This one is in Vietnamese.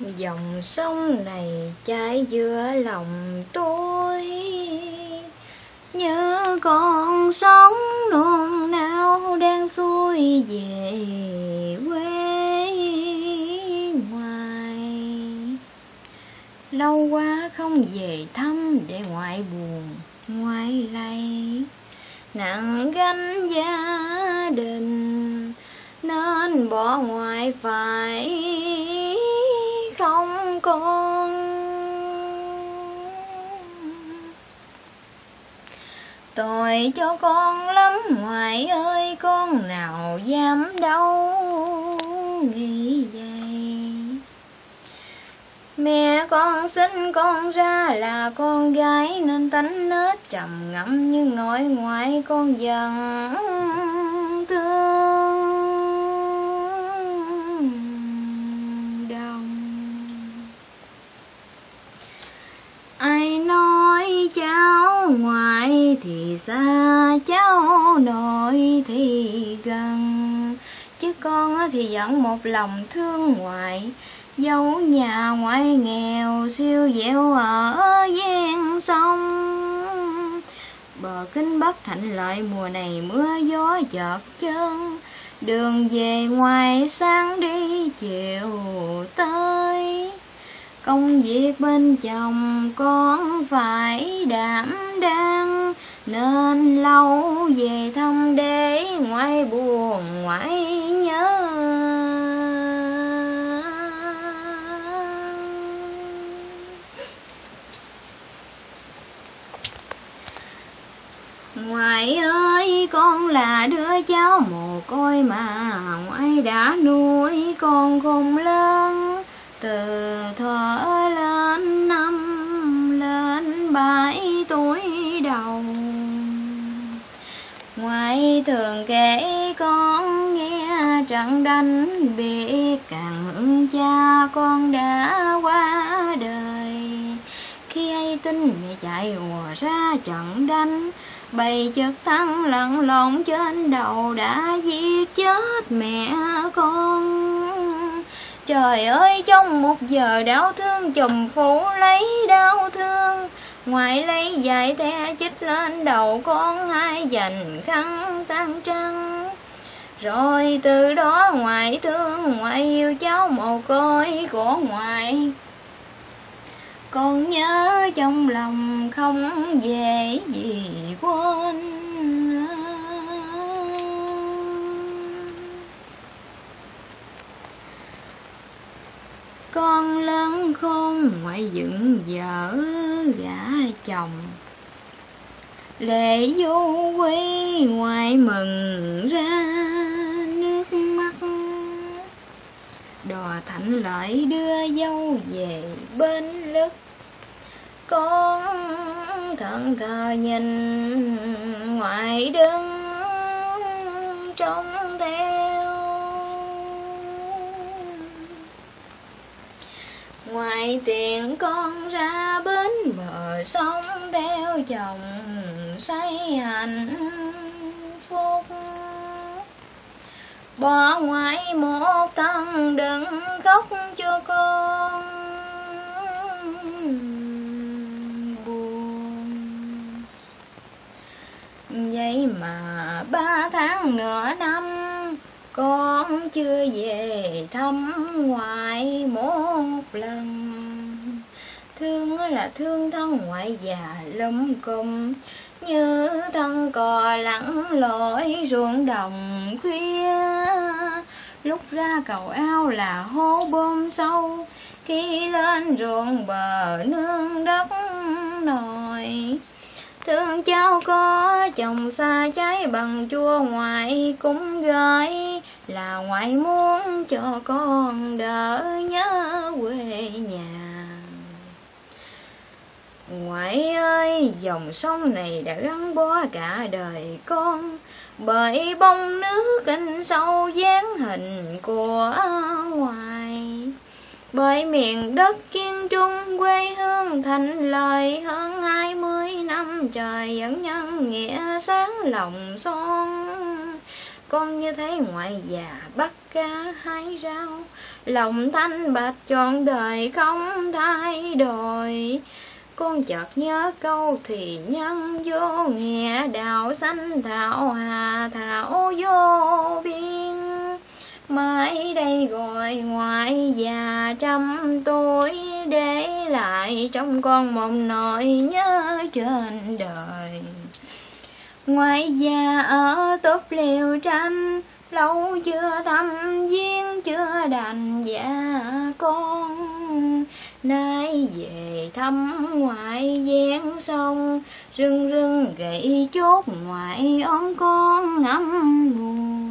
Dòng sông này chảy giữa lòng tôi, như con sóng nôn nao đang xuôi về quê ngoài. Lâu quá không về thăm để ngoại buồn ngoại lay, nặng gánh gia đình nên bỏ ngoại phải không con. Tội cho con lắm ngoại ơi, con nào dám đâu nghĩ vậy. Mẹ con sinh con ra là con gái nên tánh nết trầm ngâm, nhưng nội ngoại con vẫn thương đồng. Ai nói cháu ngoại thì xa, cháu nội thì gần, chứ con thì vẫn một lòng thương ngoại. Dẫu nhà ngoại nghèo siêu dẻo ở ven sông, bờ Kinh Bắc Thạnh Lợi mùa này mưa gió chợt chơn, đường về ngoài sáng đi chiều tới. Công việc bên chồng con phải đảm đang, nên lâu về thăm để ngoại buồn ngoại nhớ. Ngoại ơi, con là đứa cháu mồ côi mà ngoại đã nuôi con khôn lớn, từ thuở lên 7 tuổi đầu. Ngoại thường kể con nghe trận đánh, biết càng hững cha con đã qua đời. Khi ấy tin mẹ chạy ùa ra trận đánh, bầy trực thăng lẫn lộn trên đầu đã giết chết mẹ con. Trời ơi, trong một giờ đau thương chùm phủ lấy đau thương, ngoại lấy dải the chích lên đầu con, ai dành khăn tan trắng. Rồi từ đó ngoại thương, ngoại yêu cháu mồ côi của ngoại. Con nhớ trong lòng không dễ gì quên. Con lớn khôn ngoại dựng vợ gả chồng, lệ vô quy ngoại mừng ra nước mắt. Đò Thạnh Lợi đưa dâu về bên lức, con thẫn thờ nhìn ngoại đứng trông theo. Ngoại tiền con ra bến bờ sông theo chồng say hạnh phúc. Bỏ ngoại một thân đừng khóc cho con buồn. Vậy mà 3 tháng nửa năm con chưa về thăm ngoại một lần. Thương là thương thân ngoại già lum cùm, như thân cò lặn lội ruộng đồng khuya. Lúc ra cầu ao là hố bơm sâu, khi lên ruộng bờ nương đất nồi. Thương cháu có chồng xa trái bằng chua, ngoại cũng gửi là ngoại muốn cho con đỡ nhớ quê nhà. Ngoại ơi, dòng sông này đã gắn bó cả đời con, bởi bông nước in sâu dáng hình của ngoại. Bởi miền đất kiên trung quê hương Thạnh Lợi, hơn 20 năm trời vẫn nhân nghĩa sáng lòng son. Con như thấy ngoại già bắt cá hái rau, lòng thanh bạch trọn đời không thay đổi. Con chợt nhớ câu thì nhân vô nghĩa, đạo sanh thảo hà thảo vô biên. Mãi đây gọi ngoại già trăm tuổi, để lại trong con một nỗi nhớ trên đời. Ngoại già ở túp liều tranh, lâu chưa thăm viếng chưa đành dạ con. Nay về thăm ngoại ven sông, rưng rưng gậy chốt ngoại ôm con ngắm buồn.